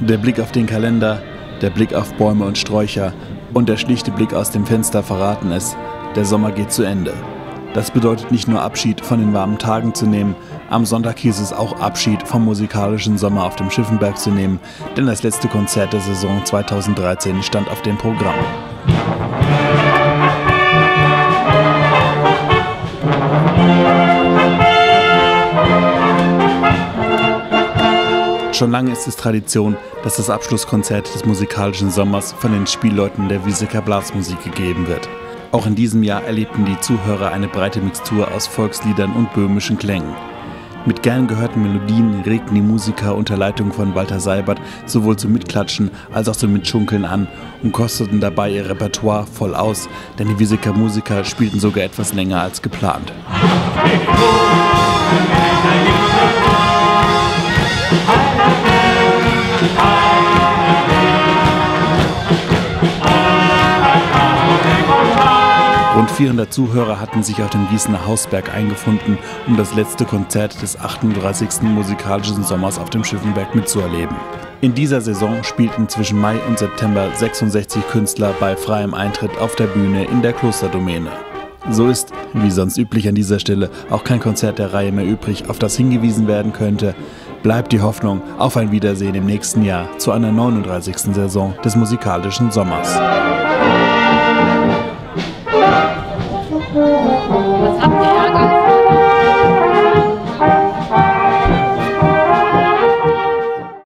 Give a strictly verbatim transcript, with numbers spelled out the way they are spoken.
Der Blick auf den Kalender, der Blick auf Bäume und Sträucher und der schlichte Blick aus dem Fenster verraten es, der Sommer geht zu Ende. Das bedeutet nicht nur Abschied von den warmen Tagen zu nehmen, am Sonntag hieß es auch Abschied vom musikalischen Sommer auf dem Schiffenberg zu nehmen, denn das letzte Konzert der Saison zweitausenddreizehn stand auf dem Programm. Schon lange ist es Tradition, dass das Abschlusskonzert des musikalischen Sommers von den Spielleuten der Wiesecker Blasmusik gegeben wird. Auch in diesem Jahr erlebten die Zuhörer eine breite Mixtur aus Volksliedern und böhmischen Klängen. Mit gern gehörten Melodien regten die Musiker unter Leitung von Walter Seibert sowohl zum Mitklatschen als auch zum Mitschunkeln an und kosteten dabei ihr Repertoire voll aus, denn die Wiesecker Musiker spielten sogar etwas länger als geplant. Rund vierhundert Zuhörer hatten sich auf dem Gießener Hausberg eingefunden, um das letzte Konzert des achtunddreißigsten musikalischen Sommers auf dem Schiffenberg mitzuerleben. In dieser Saison spielten zwischen Mai und September sechsundsechzig Künstler bei freiem Eintritt auf der Bühne in der Klosterdomäne. So ist, wie sonst üblich an dieser Stelle, auch kein Konzert der Reihe mehr übrig, auf das hingewiesen werden könnte. Bleibt die Hoffnung auf ein Wiedersehen im nächsten Jahr zu einer neununddreißigsten Saison des musikalischen Sommers.